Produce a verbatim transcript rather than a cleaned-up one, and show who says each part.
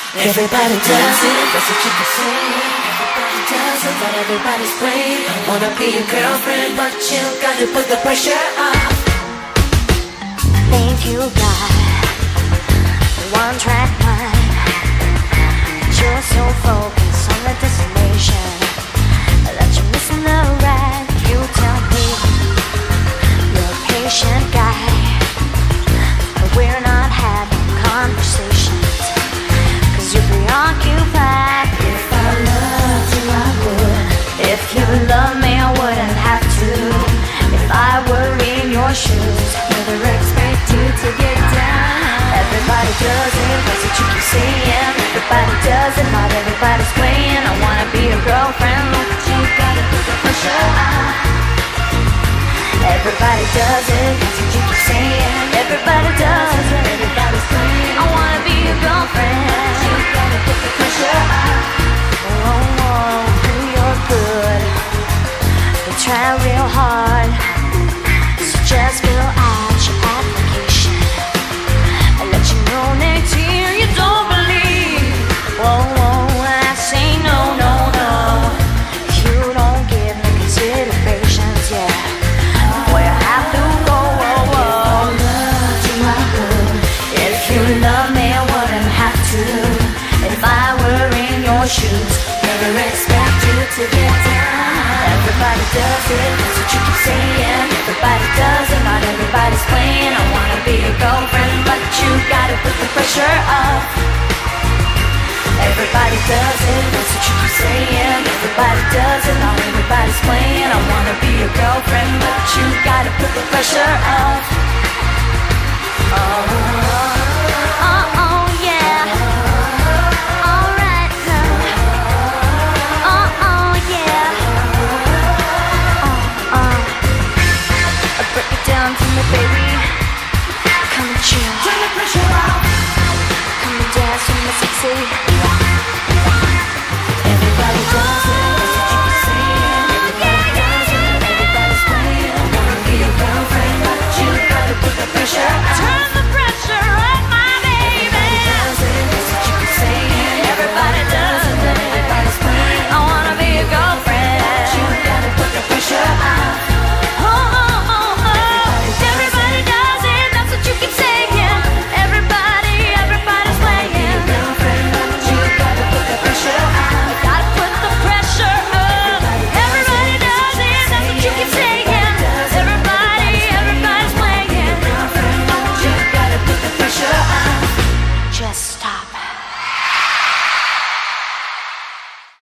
Speaker 1: Everybody does it, that's what you can say. Everybody does it, but everybody's playing. Wanna be your girlfriend, but you gotta put the pressure on.
Speaker 2: Think you got one track mind. You're so focused on the destination that you're missing the ride. You tell me you're a patient guy, but we're not having conversations, cause you're preoccupied.
Speaker 1: If I loved you, I would.
Speaker 2: If you love me, I wouldn't have to. If I were in your shoes,
Speaker 1: never expect you to get down.
Speaker 2: everybody does it, that's what you keep saying. Everybody does it, not everybody's playing. I wanna be your girlfriend, look at you, gotta put the pressure on. Everybody does it, that's what you keep saying. Everybody does it,
Speaker 1: everybody's playing.
Speaker 2: I wanna be your girlfriend,
Speaker 1: you gotta put the pressure on.
Speaker 2: Oh, oh, you're good, they try real hard, so just fill out your application. I let you know next year you don't believe. Whoa, whoa, I say no, no, no. If you don't give me considerations, yeah, where I have to go, whoa, whoa. If you love me, I wouldn't have to. If I were in your shoes,
Speaker 1: Never expect you to get down.
Speaker 2: everybody does it, that's what you keep saying. Everybody does it, not everybody's playing. I wanna be your girlfriend, but you gotta put the pressure up. Everybody does it, that's what you keep saying. Everybody does it, not everybody's playing. I wanna be your girlfriend, but you gotta put the pressure up. Oh, oh, oh, yeah. Alright now. Oh, oh, yeah. Oh, oh. Break it down for me, baby. Come and chill.
Speaker 1: Turn the pressure off.
Speaker 2: Come and dance with me, sexy.
Speaker 1: Everybody does it, that's what you keep saying. Everybody does it, everybody's playing. I wanna be your girlfriend, but you gotta put the pressure on.
Speaker 2: Turn the pressure up, my baby.
Speaker 1: Everybody does it, that's what you keep saying.
Speaker 2: Everybody does it.
Speaker 1: Everybody's playing.
Speaker 2: I wanna be your girlfriend.
Speaker 1: You gotta put the pressure on.
Speaker 2: Oh, oh, oh, oh. Everybody does it, that's what you keep saying. Everybody, everybody's playing.
Speaker 1: Girlfriend, but you gotta put the pressure on.
Speaker 2: Gotta put the pressure up. Everybody does it, that's what you keep saying. Everybody, everybody's playing.
Speaker 1: Girlfriend, but you gotta put the pressure on.
Speaker 2: Just stop.